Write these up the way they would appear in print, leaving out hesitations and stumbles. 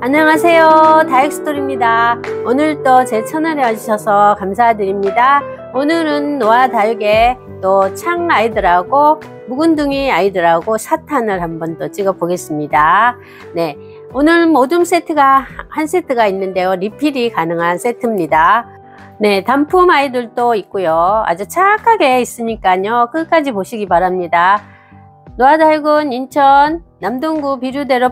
안녕하세요, 다육스토리입니다. 오늘도 제 채널에 와주셔서 감사드립니다. 오늘은 노아 다육의 또 창 아이들하고 묵은둥이 아이들하고 사탄을 한번 또 찍어 보겠습니다. 네, 오늘 모둠 세트가 한 세트가 있는데요, 리필이 가능한 세트입니다. 네, 단품 아이들도 있고요, 아주 착하게 있으니까요 끝까지 보시기 바랍니다. 노아 다육은 인천 남동구 비류대로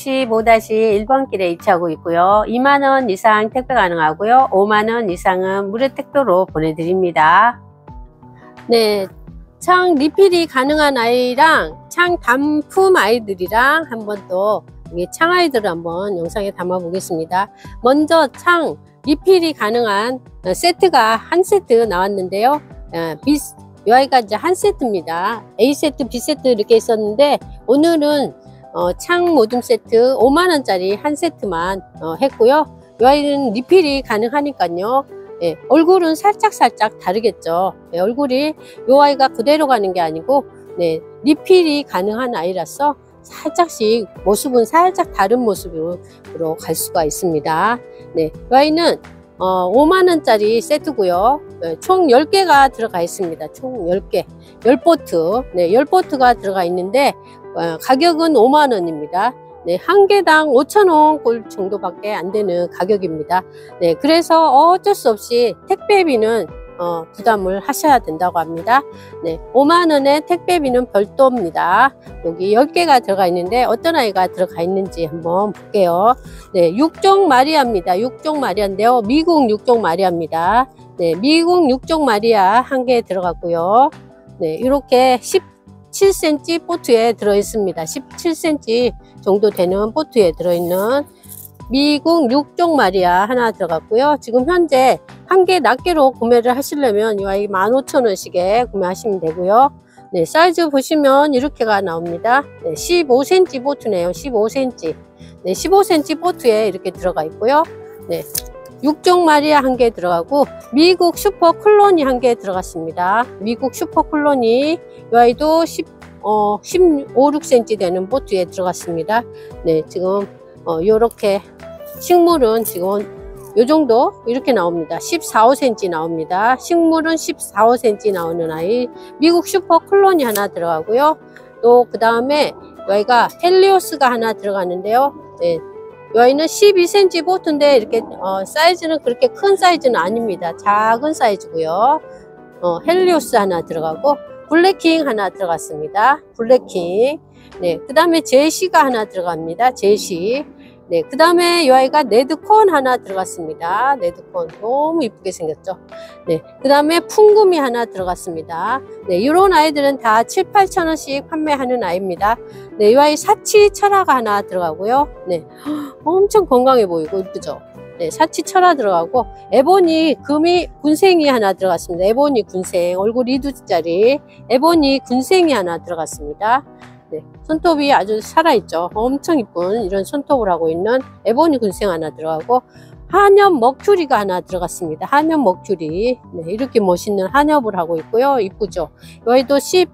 895-1번 길에 위치하고 있고요. 2만원 이상 택배 가능하고요. 5만원 이상은 무료 택배로 보내드립니다. 네, 창 리필이 가능한 아이랑 창 단품 아이들이랑 한번 또 창 아이들을 한번 영상에 담아 보겠습니다. 먼저 창 리필이 가능한 세트가 한 세트 나왔는데요. 이 아이가 이제 한 세트입니다. A세트, B세트 이렇게 있었는데 오늘은 창 모둠 세트 5만원짜리 한 세트만 했고요. 이 아이는 리필이 가능하니까요. 예, 얼굴은 살짝 다르겠죠. 예, 얼굴이 이 아이가 그대로 가는 게 아니고 네, 리필이 가능한 아이라서 살짝씩 모습은 살짝 다른 모습으로 갈 수가 있습니다. 네, 이 아이는 5만원짜리 세트고요. 네, 총 10개가 들어가 있습니다. 총 10개 10보트, 네, 10보트가 들어가 있는데 가격은 5만원입니다. 네, 한 개당 5,000원 꼴 정도밖에 안 되는 가격입니다. 네, 그래서 어쩔 수 없이 택배비는 부담을 하셔야 된다고 합니다. 네, 5만원의 택배비는 별도입니다. 여기 10개가 들어가 있는데 어떤 아이가 들어가 있는지 한번 볼게요. 네, 육종 마리아입니다. 육종 마리아인데요, 미국 육종 마리아입니다. 네, 미국 육종 마리아 한 개 들어갔고요. 네, 이렇게 17cm 보트에 들어 있습니다. 17cm 정도 되는 보트에 들어있는 미국 육종 마리아 하나 들어갔고요. 지금 현재 한 개 낱개로 구매를 하시려면 이 아이 15,000원씩에 구매하시면 되고요. 네, 사이즈 보시면 이렇게가 나옵니다. 네, 15cm 보트네요. 15cm. 네, 15cm 보트에 이렇게 들어가 있고요. 네, 육종 마리아 한 개 들어가고 미국 슈퍼 클로니 한 개 들어갔습니다. 미국 슈퍼 클로니 이 아이도 15-16cm 되는 보트에 들어갔습니다. 네, 지금 요렇게 식물은 지금 요 정도 이렇게 나옵니다. 14-15cm 나옵니다. 식물은 14-15cm 나오는 아이 미국 슈퍼 클로니 하나 들어가고요. 또 그 다음에 이 아이가 헬리오스가 하나 들어가는데요. 네, 이 아이는 12cm 보트인데 이렇게 사이즈는 그렇게 큰 사이즈는 아닙니다. 작은 사이즈고요. 헬리오스 하나 들어가고 블랙킹 하나 들어갔습니다. 블랙킹. 네, 그 다음에 제시가 하나 들어갑니다. 제시. 네, 그 다음에 이 아이가 레드콘 하나 들어갔습니다. 레드콘 너무 이쁘게 생겼죠. 네, 그 다음에 풍금이 하나 들어갔습니다. 네, 이런 아이들은 다 7-8천원씩 판매하는 아이입니다. 네, 이 아이 사치 철화가 하나 들어가고요. 네, 엄청 건강해 보이고 이쁘죠. 네, 사치 철화 들어가고 에보니 금이 군생이 하나 들어갔습니다. 에보니 군생 얼굴 2두짜리 에보니 군생이 하나 들어갔습니다. 네, 손톱이 아주 살아있죠. 엄청 이쁜 이런 손톱을 하고 있는 에보니 군생 하나 들어가고 한엽 머큐리가 하나 들어갔습니다. 한엽 머큐리. 네, 이렇게 멋있는 한엽을 하고 있고요. 이쁘죠. 여기도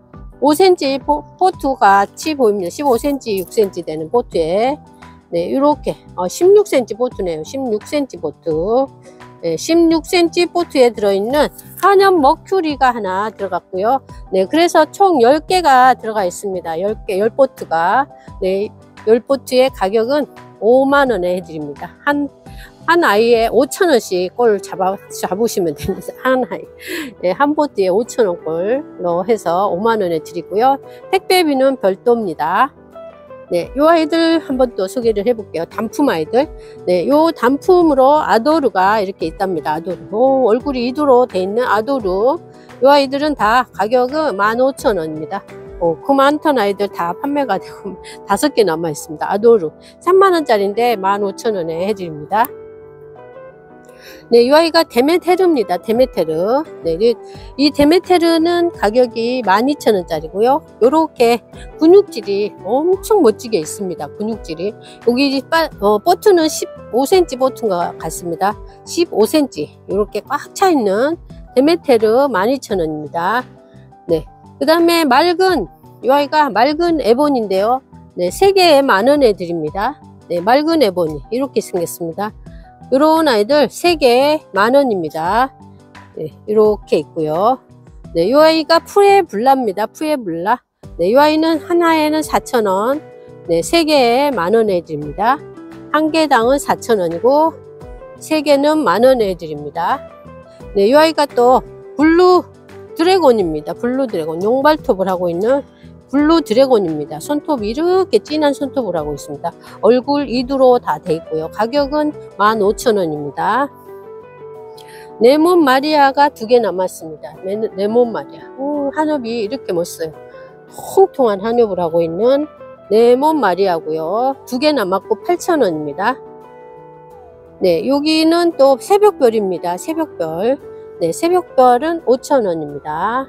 15cm 보트 같이 보입니다. 15cm, 6cm 되는 보트에 네, 이렇게 16cm 보트네요. 16cm 보트. 네, 16cm 보트에 들어있는 한엽 머큐리가 하나 들어갔고요. 네, 그래서 총 10개가 들어가 있습니다. 10개, 10보트가. 네, 10보트의 가격은 5만원에 해드립니다. 한 아이에 5,000원씩 꼴 잡으시면 됩니다. 한 아이. 네, 한 보트에 5,000원 꼴로 해서 5만원에 드리고요. 택배비는 별도입니다. 네, 요 아이들 한번 또 소개를 해볼게요. 단품 아이들. 네, 요 단품으로 아도르가 이렇게 있답니다. 아도르. 얼굴이 2도로 돼 있는 아도르. 요 아이들은 다 가격은 15,000원입니다. 그 많던 아이들 다 판매가 되고 5개 남아 있습니다. 아도르. 3만원짜리인데 15,000원에 해드립니다. 네, 이 아이가 데메테르입니다. 데메테르. 네, 이 데메테르는 가격이 12,000원짜리고요. 요렇게 근육질이 엄청 멋지게 있습니다. 근육질이. 여기 보트는 15cm 보트인 것 같습니다. 15cm. 요렇게 꽉 차 있는 데메테르 12,000원입니다. 네. 그 다음에 맑은, 이 아이가 맑은 에본인데요. 네, 3개에 10,000원에 드립니다. 네, 맑은 에보니 이렇게 생겼습니다. 이런 아이들 3개 만원입니다. 네, 이렇게 있고요. 네, 이 아이가 푸에블라입니다. 푸에블라. 네, 이 아이는 하나에는 4,000원. 네, 3개에 만원에 드립니다. 한 개당은 4,000원이고 3개는 만원에 드립니다. 네, 이 아이가 또 블루 드래곤입니다. 블루 드래곤. 용발톱을 하고 있는 블루 드래곤입니다. 손톱이 이렇게 진한 손톱을 하고 있습니다. 얼굴 이두로 다 돼 있고요. 가격은 15,000원입니다. 레몬 마리아가 2개 남았습니다. 레몬 마리아. 한엽이 이렇게 멋있어요. 통통한 한엽을 하고 있는 레몬 마리아고요. 2개 남았고 8,000원입니다. 네, 여기는 또 새벽별입니다. 새벽별. 네, 새벽별은 5,000원입니다.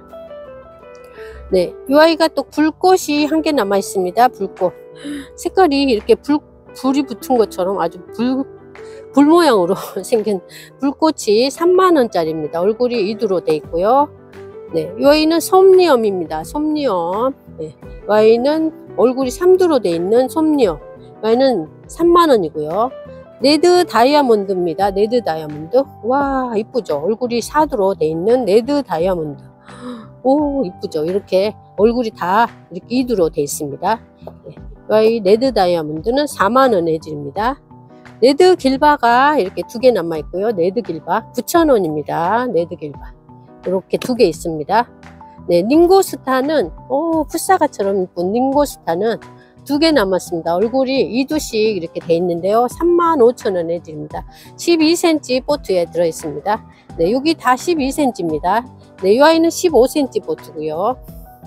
네, 이 아이가 또 불꽃이 1개 남아 있습니다. 불꽃. 색깔이 이렇게 불이 붙은 것처럼 아주 불 모양으로 생긴 불꽃이 3만원짜리입니다. 얼굴이 이두로 돼 있고요. 네, 이 아이는 솜니엄입니다. 솜니엄. 네, 이 아이는 얼굴이 3두로 돼 있는 솜니엄. 이 아이는 3만원이고요. 레드 다이아몬드입니다. 레드 다이아몬드. 와, 이쁘죠? 얼굴이 4두로 돼 있는 레드 다이아몬드. 오, 이쁘죠? 이렇게 얼굴이 다 이렇게 2두로 돼 있습니다. 네, 이 아이 레드 다이아몬드는 4만원에 드립니다. 레드 길바가 이렇게 2개 남아 있고요. 레드 길바 9,000원입니다. 레드 길바 이렇게 2개 있습니다. 네, 닝고스타는 풋사과처럼 이쁜 닝고스타는 2개 남았습니다. 얼굴이 2두씩 이렇게 돼 있는데요. 35,000원에 드립니다. 12cm 보트에 들어 있습니다. 네, 여기 다 12cm입니다. 네, 이 아이는 15cm 보트고요.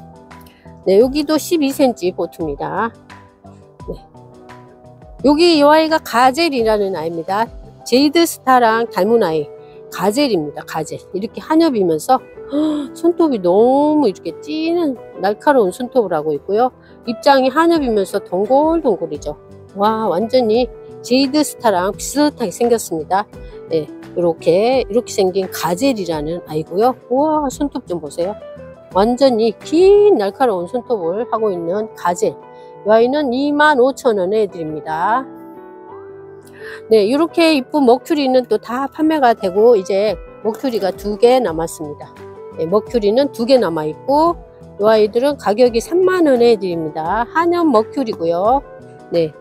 네, 여기도 12cm 보트입니다. 네. 여기 이 아이가 가젤이라는 아이입니다. 제이드스타랑 닮은 아이. 가젤입니다. 가젤. 이렇게 한엽이면서 손톱이 너무 이렇게 진한 날카로운 손톱을 하고 있고요. 입장이 한엽이면서 동글동글이죠. 와, 완전히 제이드스타랑 비슷하게 생겼습니다. 네, 이렇게 생긴 가젤이라는 아이고요. 우와, 손톱 좀 보세요. 완전히 긴 날카로운 손톱을 하고 있는 가젤. 이 아이는 25,000원에 드립니다. 네, 이렇게 이쁜 머큐리는 또 다 판매가 되고 이제 머큐리가 2개 남았습니다. 네, 머큐리는 2개 남아 있고 이 아이들은 가격이 3만원에 드립니다. 한엽 머큐리고요. 네,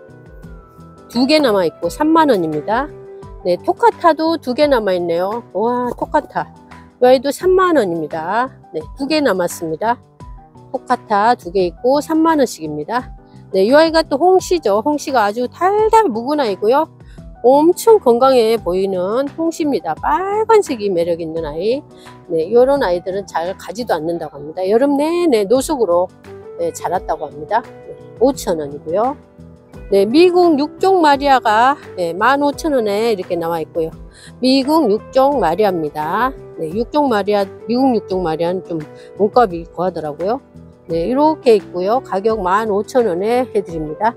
2개 남아 있고 3만원입니다. 네, 토카타도 2개 남아 있네요. 와, 토카타. 이 아이도 3만원입니다. 네, 2개 남았습니다. 토카타 2개 있고 3만원씩입니다. 네, 이 아이가 또 홍시죠. 홍시가 아주 달달 묵은 아이고요. 엄청 건강해 보이는 홍시입니다. 빨간색이 매력 있는 아이. 네, 이런 아이들은 잘 가지도 않는다고 합니다. 여름 내내 노숙으로 네, 자랐다고 합니다. 네, 5,000원이고요. 네, 미국 육종 마리아가 네, 15,000원에 이렇게 나와 있고요. 미국 육종 마리아입니다. 네, 육종 마리아, 미국 육종 마리아는 좀 몸값이 거하더라고요. 네, 이렇게 있고요. 가격 15,000원에 해드립니다.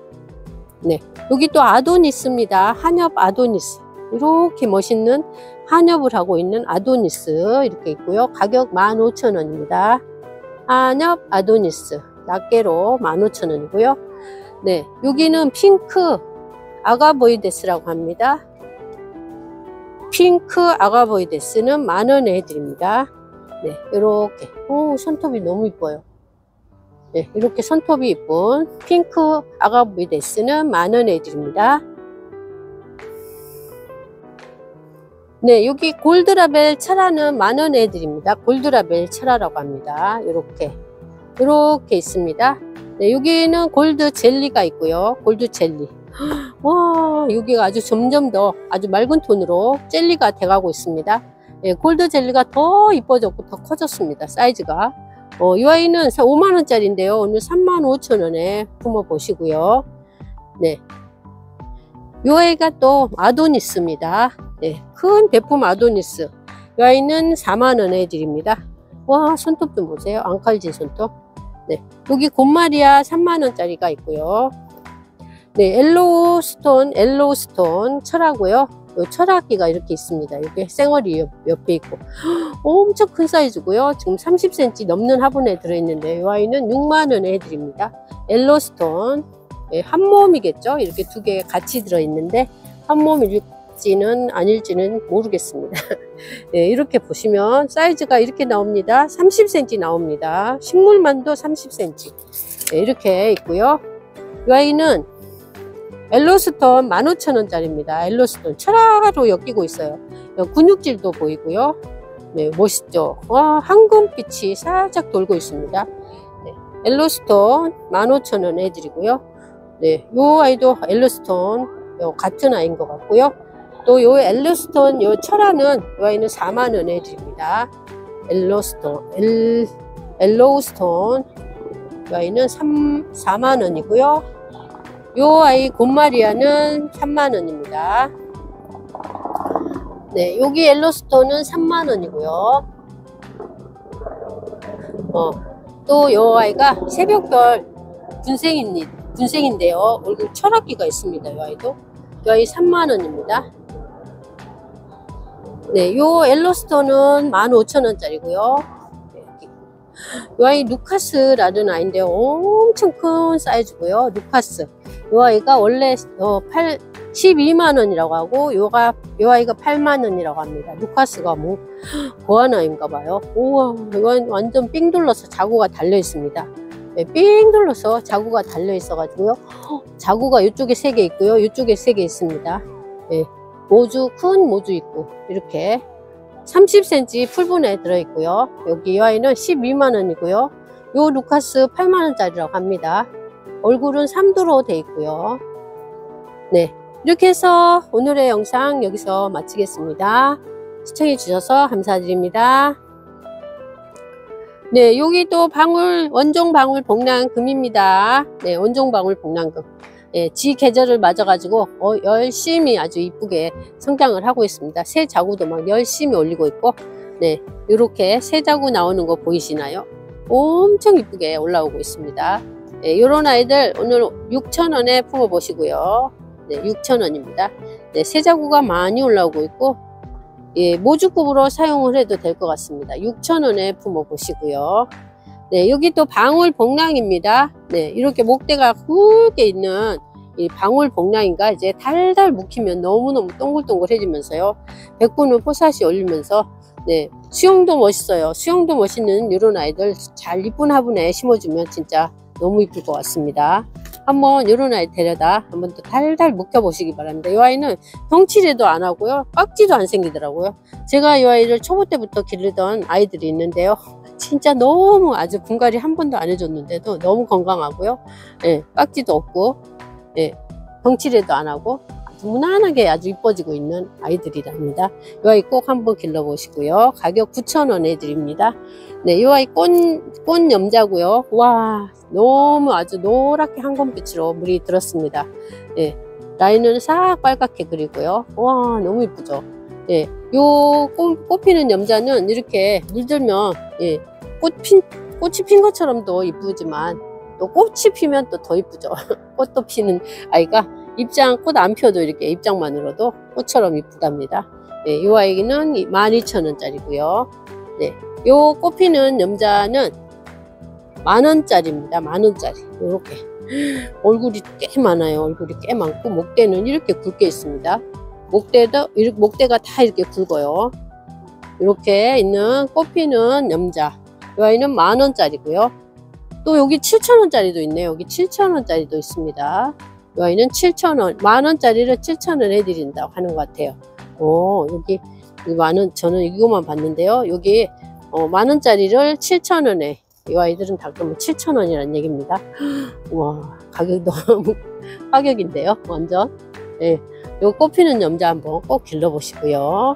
네, 여기 또 아도니스입니다. 한엽 아도니스. 이렇게 멋있는 한엽을 하고 있는 아도니스 이렇게 있고요. 가격 15,000원입니다. 한엽 아도니스 낱개로 15,000원이고요. 네, 여기는 핑크 아가보이데스라고 합니다. 핑크 아가보이데스는 10,000원에 해드립니다. 네, 이렇게 손톱이 너무 이뻐요. 네, 이렇게 손톱이 이쁜 핑크 아가보이데스는 10,000원에 드립니다. 네, 여기 골드라벨 차라는 10,000원에 드립니다. 골드라벨 차라라고 합니다. 이렇게 있습니다. 네, 여기는 골드 젤리가 있고요. 골드 젤리. 와, 여기가 아주 점점 더 아주 맑은 톤으로 젤리가 돼가고 있습니다. 네, 골드 젤리가 더 이뻐졌고 더 커졌습니다. 사이즈가. 이 아이는 5만원짜리인데요. 오늘 35,000원에 품어 보시고요. 네. 이 아이가 또 아도니스입니다. 네. 큰 대품 아도니스. 이 아이는 4만원에 드립니다. 와, 손톱 좀 보세요. 앙칼진 손톱. 네. 여기 곰마리아 3만원짜리가 있고요. 네. 엘로우 스톤 철하고요. 요 철학기가 이렇게 있습니다. 이게 쌩얼이 옆에 있고 엄청 큰 사이즈고요. 지금 30cm 넘는 화분에 들어있는데 이 아이는 6만원에 해드립니다. 엘로스톤 예, 한 몸이겠죠. 이렇게 두 개 같이 들어있는데 한 몸일지는 아닐지는 모르겠습니다. 예, 이렇게 보시면 사이즈가 이렇게 나옵니다. 30cm 나옵니다. 식물만도 30cm. 예, 이렇게 있고요. 이 아이는 엘로스톤 15,000원짜리입니다. 엘로스톤 철화로 엮이고 있어요. 근육질도 보이고요. 네, 멋있죠. 와, 황금빛이 살짝 돌고 있습니다. 네, 엘로스톤 15,000원 해드리고요. 네, 요 아이도 엘로스톤 같은 아이인 것 같고요. 또 요 엘로스톤 요 철화는 요 아이는 4만원 해드립니다. 엘로스톤 요 아이는 4만원이고요. 요 아이 곰마리아는 3만원입니다. 네, 여기 엘로스톤은 3만원이고요. 또 요 아이가 새벽별 군생인데요. 얼굴 철학기가 있습니다. 요 아이도. 요 아이 3만원입니다. 네, 요 엘로스톤은 15,000원짜리고요. 이 아이 루카스라는 아이인데요. 엄청 큰 사이즈고요. 루카스. 이 아이가 원래 12만원이라고 하고 요 아이가 8만원이라고 합니다. 루카스가 뭐 고아나인가 봐요. 우와, 이건 완전 삥 둘러서 자구가 달려 있습니다. 네, 삥 둘러서 자구가 달려 있어 가지고요. 자구가 이쪽에 3개 있고요. 이쪽에 3개 있습니다. 네, 큰 모주 있고 이렇게 30cm 풀분에 들어있고요. 여기 이 아이는 12만원이고요. 요 루카스 8만원짜리라고 합니다. 얼굴은 3도로 되어 있고요. 네, 이렇게 해서 오늘의 영상 여기서 마치겠습니다. 시청해 주셔서 감사드립니다. 네, 여기도 원종 방울 복랑금입니다. 네, 원종 방울 복랑금. 네, 지 계절을 맞아가지고 열심히 아주 이쁘게 성장을 하고 있습니다. 새 자구도 막 열심히 올리고 있고, 네, 이렇게 새 자구 나오는 거 보이시나요? 엄청 이쁘게 올라오고 있습니다. 네, 이런 아이들 오늘 6,000원에 품어 보시고요. 네, 6,000원입니다. 네, 새 자구가 많이 올라오고 있고, 예, 모주급으로 사용을 해도 될 것 같습니다. 6,000원에 품어 보시고요. 네, 여기 또 방울 복랑입니다. 네, 이렇게 목대가 굵게 있는 이 방울 복랑인가 이제 달달 묵히면 너무너무 동글동글해지면서요. 백분은 포사시 올리면서 네, 수영도 멋있어요. 수영도 멋있는 이런 아이들 잘 이쁜 화분에 심어주면 진짜 너무 이쁠 것 같습니다. 한번 이런 아이 데려다 한번 또 달달 묵혀 보시기 바랍니다. 이 아이는 덩치레도 안 하고요. 깍지도 안 생기더라고요. 제가 이 아이를 초보 때부터 기르던 아이들이 있는데요. 진짜 너무 아주 분갈이 한 번도 안 해줬는데도 너무 건강하고요. 예, 깍지도 없고, 예, 덩치레도 안 하고 아주 무난하게 아주 이뻐지고 있는 아이들이랍니다. 이 아이 꼭 한번 길러보시고요. 가격 9,000원 해드립니다. 네, 이 아이 꽃 염자고요. 와, 너무 아주 노랗게 황금빛으로 물이 들었습니다. 예, 라인은 싹 빨갛게 그리고요. 와, 너무 이쁘죠. 예, 요 꽃 피는 염자는 이렇게 물들면 예, 꽃이 핀 것처럼도 이쁘지만 또 꽃이 피면 또 더 이쁘죠. 꽃도 피는 아이가 꽃 안 펴도 이렇게 입장만으로도 꽃처럼 이쁘답니다. 예, 이 아이는 12,000원짜리고요. 네, 요 꽃 피는 염자는 10,000원짜리입니다. 10,000원짜리. 요렇게 얼굴이 꽤 많아요. 얼굴이 꽤 많고 목대는 이렇게 굵게 있습니다. 목대가 다 이렇게 굵어요. 이렇게 있는 꽃피는 염자. 이 아이는 10,000원짜리고요. 또 여기 7,000원짜리도 있네요. 여기 7,000원짜리도 있습니다. 이 아이는 7,000원. 10,000원짜리를 7,000원 해드린다고 하는 것 같아요. 여기 저는 이거만 봤는데요. 여기 10,000원짜리를 7,000원에. 이 아이들은 다 그러면 7,000원이라는 얘기입니다. 와, 가격 너무 파격인데요. 완전. 네. 요 꽃피는 염자 한번 꼭 길러보시고요.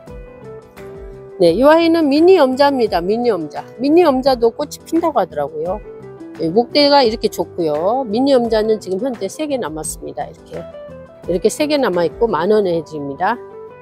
네, 이 아이는 미니 염자입니다. 미니 염자. 미니 염자도 꽃이 핀다고 하더라고요. 네, 목대가 이렇게 좋고요. 미니 염자는 지금 현재 3개 남았습니다. 이렇게 3개 남아있고 10,000원에 해드립니다.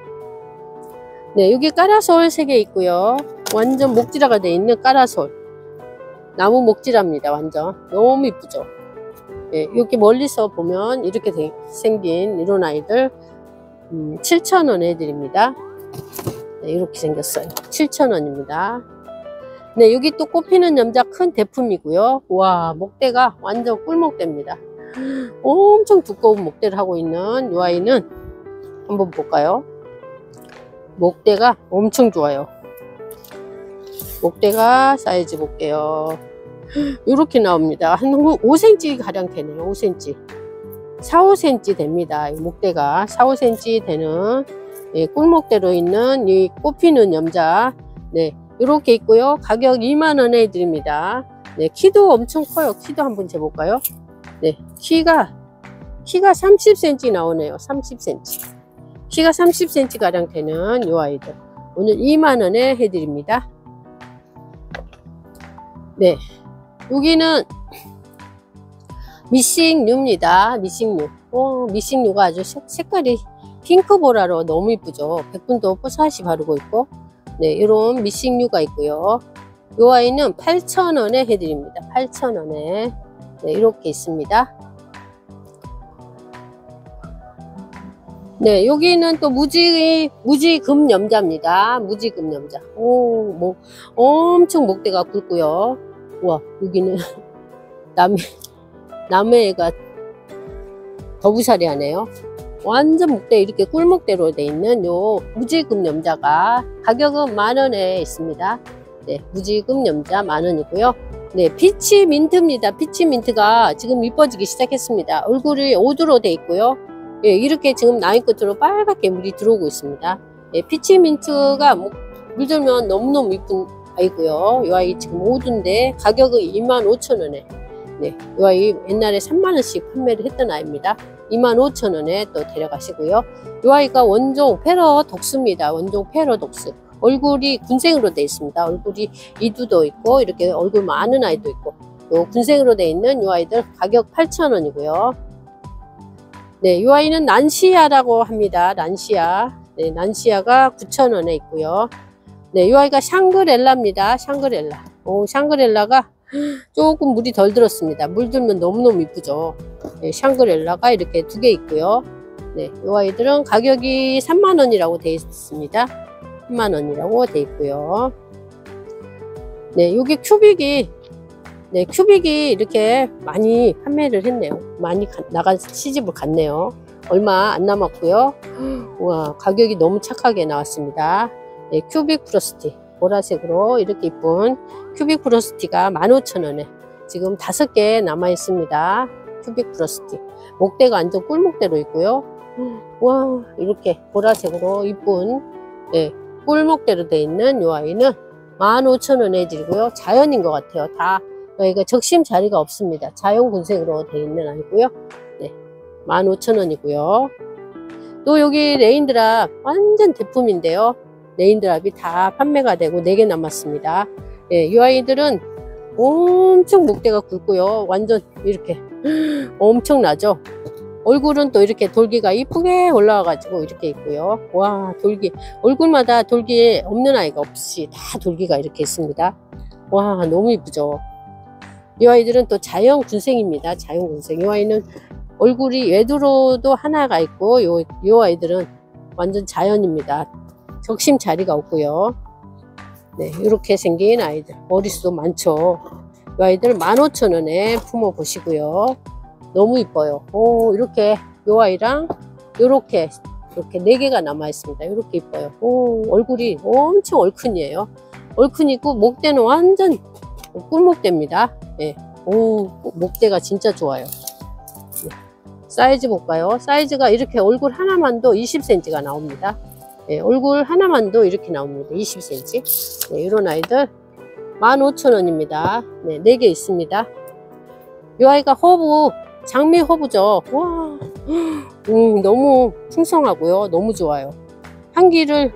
네, 여기 까라솔 3개 있고요. 완전 목지라가 되어 있는 까라솔. 나무 목지랍니다. 완전. 너무 이쁘죠. 네, 이렇게 멀리서 보면 이렇게 생긴 이런 아이들 7,000원 해드립니다. 네, 이렇게 생겼어요. 7,000원입니다. 네, 여기 또 꽃피는 염자 큰 대품이고요. 와, 목대가 완전 꿀목대입니다. 엄청 두꺼운 목대를 하고 있는 이 아이는 한번 볼까요? 목대가 엄청 좋아요. 목대가 사이즈 볼게요. 이렇게 나옵니다. 한 5cm 가량 되네요. 5cm 4, 5cm 됩니다. 목대가 4, 5cm 되는 꿀목대로 있는 이 꽃피는 염자, 네, 이렇게 있고요. 가격 2만원에 드립니다. 네, 키도 엄청 커요. 키도 한번 재볼까요? 네, 키가 30cm 나오네요. 30cm. 키가 30cm 가량 되는 이 아이들 오늘 2만원에 해드립니다. 네, 여기는 미싱류입니다. 미싱류. 미싱류가 아주 색깔이 핑크보라로 너무 이쁘죠. 백분도 뽀사시 바르고 있고, 네, 이런 미싱류가 있고요. 이 아이는 8,000원에 해드립니다. 8,000원에. 네, 이렇게 있습니다. 네, 여기는 또 무지금 염자입니다. 무지금 염자. 뭐 엄청 목대가 굵고요. 와, 여기는 남해가 더부살이 하네요. 완전 목대, 이렇게 꿀목대로 돼 있는 요 무지금 염자가 가격은 만원에 있습니다. 네, 무지금 염자 만원이고요. 네, 피치 민트입니다. 피치 민트가 지금 이뻐지기 시작했습니다. 얼굴이 오드로 돼 있고요. 예, 이렇게 지금 라인 끝으로 빨갛게 물이 들어오고 있습니다. 예, 피치 민트가 물들면 너무너무 이쁜 아이고요. 이 아이 지금 오드인데 가격은 25,000원에. 네, 이 아이 옛날에 3만원씩 판매를 했던 아이입니다. 25,000원에 또 데려가시고요. 이 아이가 원종 패러독스입니다. 원종 패러독스. 얼굴이 군생으로 되어 있습니다. 얼굴이 이두도 있고 이렇게 얼굴 많은 아이도 있고, 요 군생으로 되어 있는 이 아이들 가격 8,000원이고요. 네, 이 아이는 난시아라고 합니다. 난시아. 네, 난시아가 9,000원에 있고요. 네, 이 아이가 샹그렐라입니다. 샹그렐라. 샹그렐라가 조금 물이 덜 들었습니다. 물 들면 너무너무 이쁘죠. 네, 샹그렐라가 이렇게 2개 있고요. 네, 이 아이들은 가격이 3만원이라고 되어 있습니다. 3만원이라고 되어 있고요. 네, 여기 큐빅이, 네, 큐빅이 이렇게 많이 판매를 했네요. 많이 나간 시집을 갔네요. 얼마 안 남았고요. 우와, 가격이 너무 착하게 나왔습니다. 네, 큐빅 프로스티. 보라색으로 이렇게 이쁜 큐빅 프로스티가 15,000원에 지금 5개 남아 있습니다. 큐빅 프로스티. 목대가 완전 꿀목대로 있고요. 와, 이렇게 보라색으로 이쁜, 네, 꿀목대로 되어 있는 이 아이는 15,000원에 드리고요. 자연인 것 같아요. 다 여기가 적심 자리가 없습니다. 자연 군색으로 되어 있는 아이고요. 네, 15,000원이고요. 또 여기 레인드랍 완전 대품인데요. 레인드랍이 다 판매가 되고 4개 남았습니다. 예, 이 아이들은 엄청 목대가 굵고요. 완전 이렇게 엄청나죠. 얼굴은 또 이렇게 돌기가 이쁘게 올라와 가지고 이렇게 있고요. 와, 돌기, 얼굴마다 돌기 없는 아이가 없이 다 돌기가 이렇게 있습니다. 와, 너무 이쁘죠. 이 아이들은 또 자연 군생입니다. 자연 군생. 이 아이는 얼굴이 외두로도 하나가 있고, 요 아이들은 완전 자연입니다. 적심 자리가 없고요. 네, 이렇게 생긴 아이들. 머리수도 많죠. 이 아이들 15,000원에 품어 보시고요. 너무 이뻐요. 오, 이렇게 요 아이랑 요렇게 4개가 남아 있습니다. 이렇게 이뻐요. 오, 얼굴이 엄청 얼큰이에요. 얼큰이고 목대는 완전 꿀목대입니다. 네. 오, 목대가 진짜 좋아요. 네. 사이즈 볼까요? 사이즈가 이렇게 얼굴 하나만도 20cm가 나옵니다. 네, 얼굴 하나만도 이렇게 나옵니다. 20cm. 네, 이런 아이들 15,000원입니다. 네, 4개 있습니다. 이 아이가 허브, 장미 허브죠. 와, 너무 풍성하고요. 너무 좋아요. 향기를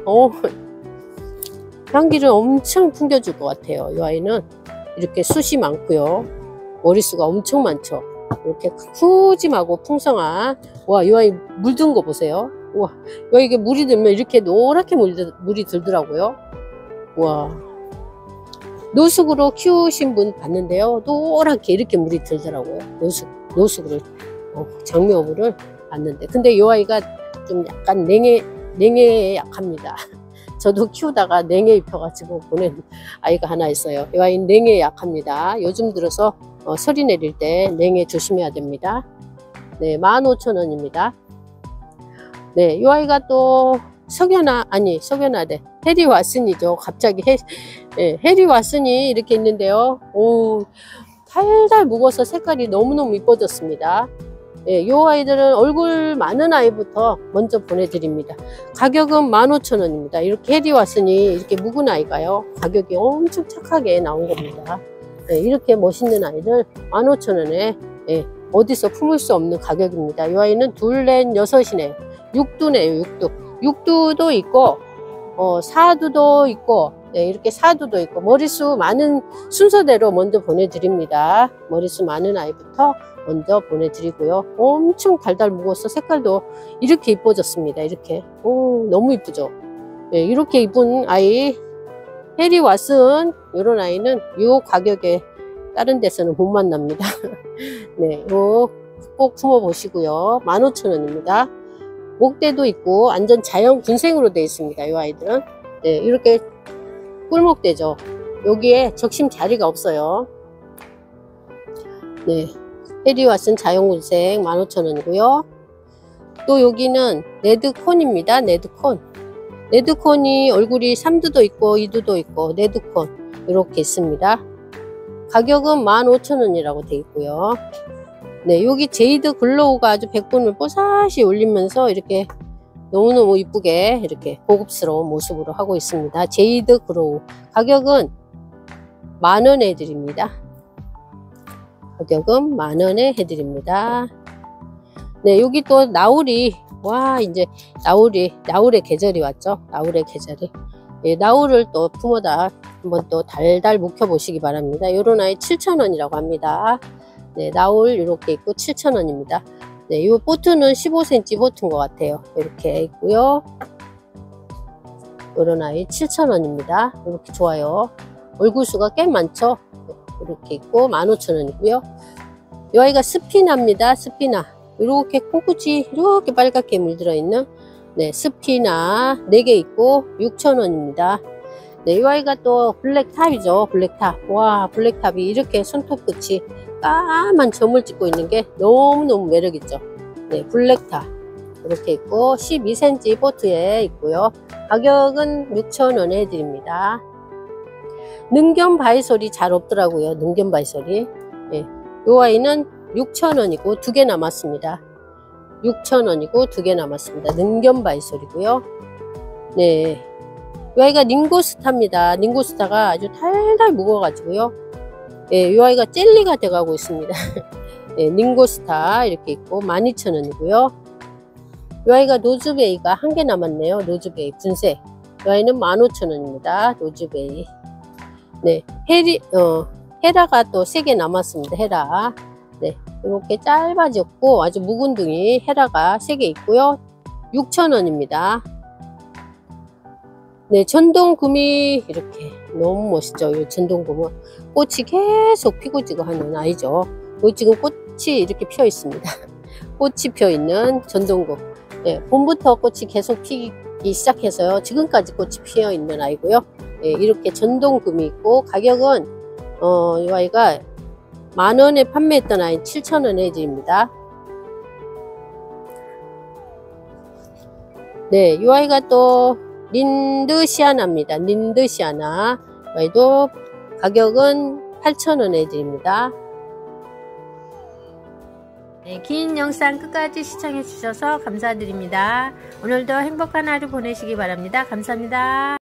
엄청 풍겨줄 것 같아요. 이 아이는 이렇게 숱이 많고요. 머리수가 엄청 많죠. 이렇게 푸짐하고 풍성한, 와, 이 아이 물든 거 보세요. 와, 이게 물이 들면 이렇게 노랗게 물이 들더라고요. 와, 노숙으로 키우신 분 봤는데요. 노랗게 이렇게 물이 들더라고요. 노숙으로, 장미어부를 봤는데. 근데 이 아이가 좀 약간 냉해에 약합니다. 저도 키우다가 냉해 입혀가지고 보낸 아이가 하나 있어요. 이 아이는 냉해에 약합니다. 요즘 들어서 서리 내릴 때 냉해 조심해야 됩니다. 네, 15,000원입니다. 네, 이 아이가 또 석연아래 해리 왓슨이죠. 갑자기 해리 왓슨이 이렇게 있는데요. 오, 달달 묵어서 색깔이 너무너무 이뻐졌습니다. 예, 이 아이들은 얼굴 많은 아이부터 먼저 보내드립니다. 가격은 15,000원입니다. 이렇게 해리 왓슨이 이렇게 묵은 아이가요. 가격이 엄청 착하게 나온 겁니다. 예, 이렇게 멋있는 아이들 15,000원에 예, 어디서 품을 수 없는 가격입니다. 이 아이는 둘, 넷, 여섯이네요. 육두네요, 육두. 육두도 있고, 사두도 있고, 네, 이렇게 사두도 있고, 머리수 많은 순서대로 먼저 보내드립니다. 머리수 많은 아이부터 먼저 보내드리고요. 엄청 달달 묵어서 색깔도 이렇게 이뻐졌습니다. 이렇게. 오, 너무 이쁘죠? 네, 이렇게 이쁜 아이, 해리 왓슨, 이런 아이는 이 가격에 다른 데서는 못 만납니다. 네, 이거 꼭 품어 보시고요. 15,000원입니다. 목대도 있고 완전 자연 군생으로 되어 있습니다. 이 아이들은. 네, 이렇게 꿀목대죠. 여기에 적심 자리가 없어요. 네, 해리 왓슨 자연 군생 15,000원이고요. 또 여기는 레드콘입니다. 레드콘. 레드콘이 얼굴이 3두도 있고 2두도 있고 레드콘 이렇게 있습니다. 가격은 15,000원이라고 되어 있고요. 네, 여기 제이드 글로우가 아주 백분을 뽀사시 올리면서 이렇게 너무너무 이쁘게 이렇게 고급스러운 모습으로 하고 있습니다. 제이드 글로우. 가격은 10,000원에 해드립니다. 가격은 10,000원에 해드립니다. 네, 여기 또 나울이, 와, 이제 나울의 계절이 왔죠. 나울의 계절이. 예, 나울을 또 품어다 한번 또 달달 묵혀보시기 바랍니다. 요런 아이 7,000원이라고 합니다. 네, 나울 이렇게 있고 7,000원입니다. 네, 이 보트는 15cm 보트인 것 같아요. 이렇게 있고요. 이런 아이 7,000원입니다. 이렇게 좋아요. 얼굴수가 꽤 많죠. 이렇게 있고 15,000원이고요. 이 아이가 스피나입니다. 스피나. 이렇게 코끝이 이렇게 빨갛게 물들어 있는 네, 스피나 4개 있고 6,000원입니다. 네, 이 아이가 또 블랙탑이죠. 블랙탑. 와, 블랙탑이 이렇게 손톱 끝이 까만 점을 찍고 있는 게 너무너무 매력있죠. 네, 블랙탑. 이렇게 있고 12cm 보트에 있고요. 가격은 6,000원에 해드립니다. 능견 바이솔이 잘 없더라고요. 능견 바이솔이. 네, 이 아이는 6,000원이고 2개 남았습니다. 6,000원이고 2개 남았습니다. 능견 바이솔이고요. 네, 이 아이가 닝고스타입니다. 닝고스타가 아주 달달 묵어가지고요. 예, 이 아이가 젤리가 돼가고 있습니다. 예, 닝고스타 이렇게 있고 12,000원이고요. 이 아이가 노즈베이가 1개 남았네요. 노즈베이 분색. 이 아이는 15,000원입니다. 노즈베이. 네, 헤라가 또 3개 남았습니다. 헤라. 네, 이렇게 짧아졌고 아주 묵은둥이 헤라가 3개 있고요. 6,000원입니다. 네, 전동금이 이렇게 너무 멋있죠. 이 전동금은 꽃이 계속 피고 지고 하는 아이죠. 지금 꽃이 이렇게 피어 있습니다. 꽃이 피어 있는 전동금. 네, 봄부터 꽃이 계속 피기 시작해서요. 지금까지 꽃이 피어 있는 아이고요. 네, 이렇게 전동금이 있고 가격은 이 아이가 10,000원에 판매했던 아이 7,000원에 해드립니다. 네, 이 아이가 또 린드시아나입니다. 린드시아나. 아이도 가격은 8,000원에 해드립니다. 네, 긴 영상 끝까지 시청해 주셔서 감사드립니다. 오늘도 행복한 하루 보내시기 바랍니다. 감사합니다.